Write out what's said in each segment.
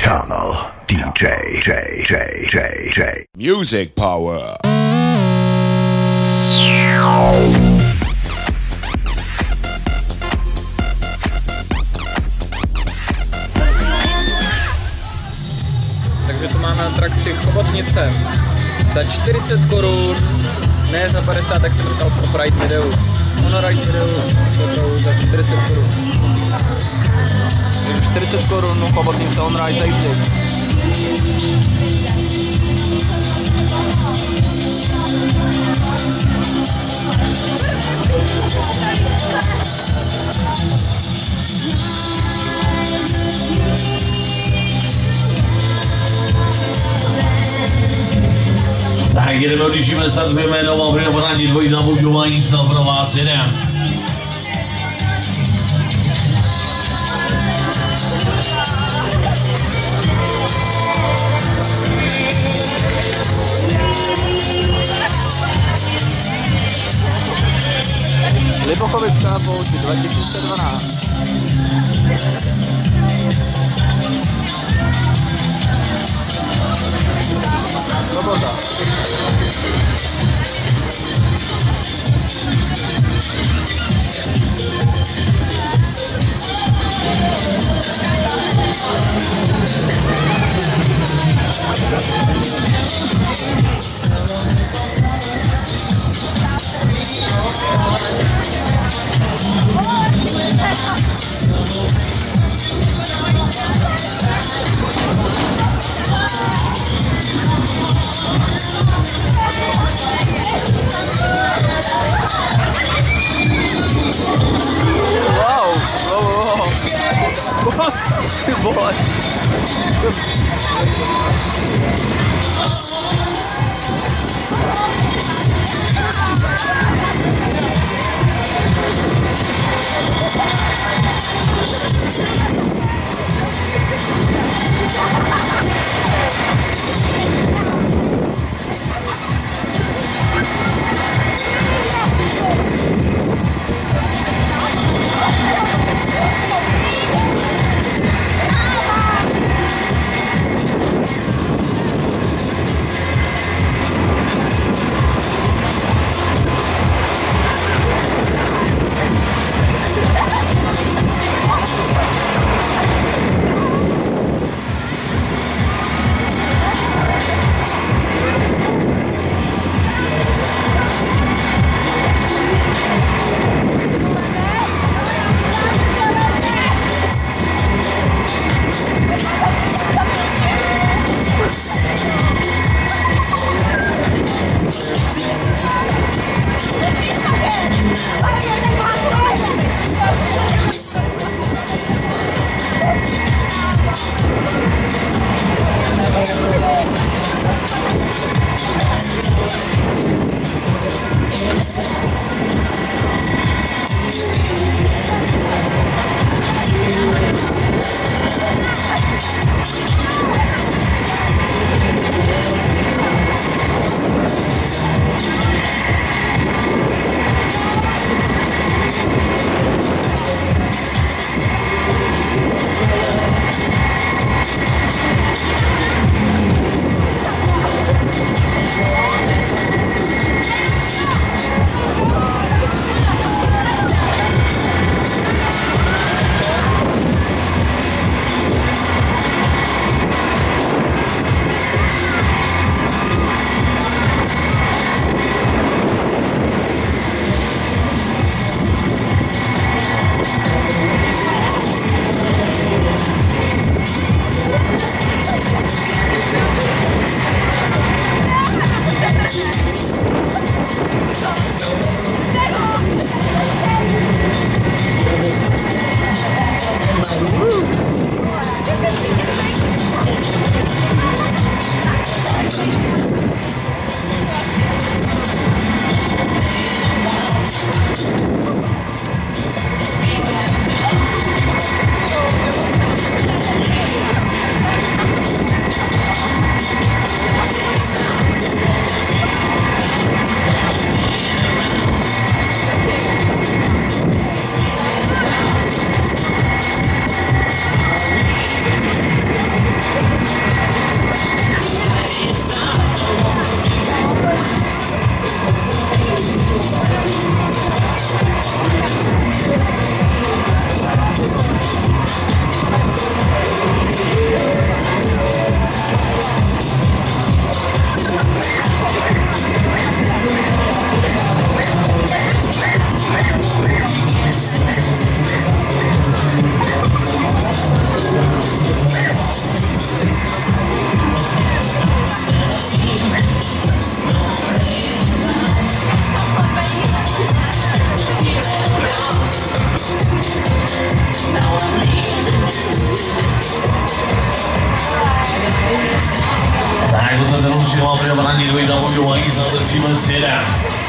Tunnel DJ. Music power. Takže tu máme atrakci Chobotnice za 40 korun, ne za 50, tak jsem říkal v off-ride videu. Monoride videu za 40 korun. 40 korun, Chobotnice on-ride zajistit. Tak jdeme, odjíždíme, startujeme novou hry na pořádí dvojí zabuďování, snad pro vás jedem. Libochovická pouť 2012. Sobota. Ty vole. parádní dvojita mužů a jízda, držíme svědem.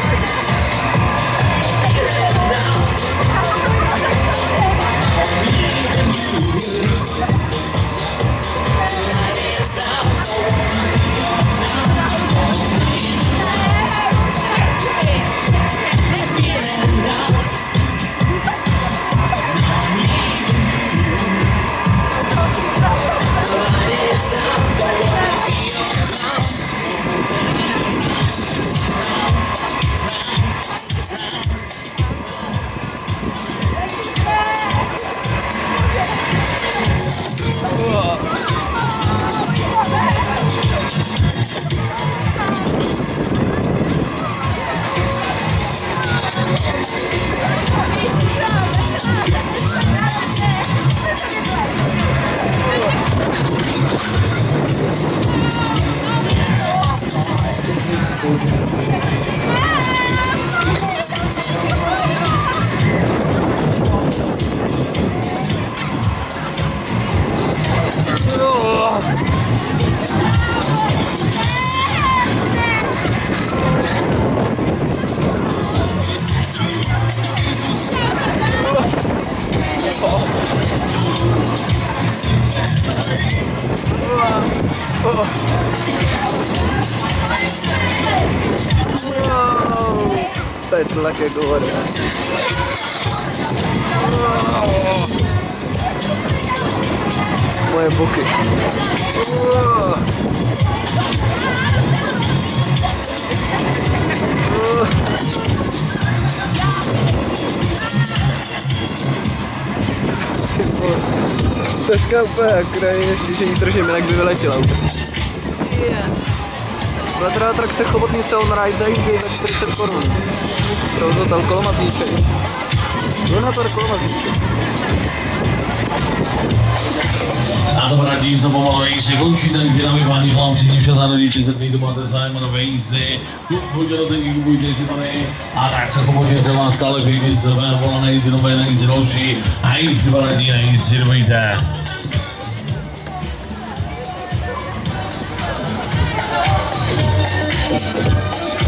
To je tlak jako voda. Moje boky. Taška úplně akorát ještě, že ji držím, jinak by vyletěla úplně. Veterá atrakce Chobotnice on Ride zajíždějí za 40 korun. Provozovatel Kolomazníček. Donator Kolomazníček. A dobrá jízda pomalu se končí, takže dámy páni, chlám všichni však rodiče, zepnejte, máte zájem o nové jízdy, kupujte do tenky, kupujte si tady a tak se pomožete vám stále vyjít se vola na jízdy nové, na jízdy další a jízdy baletní, na jízdy dvojité.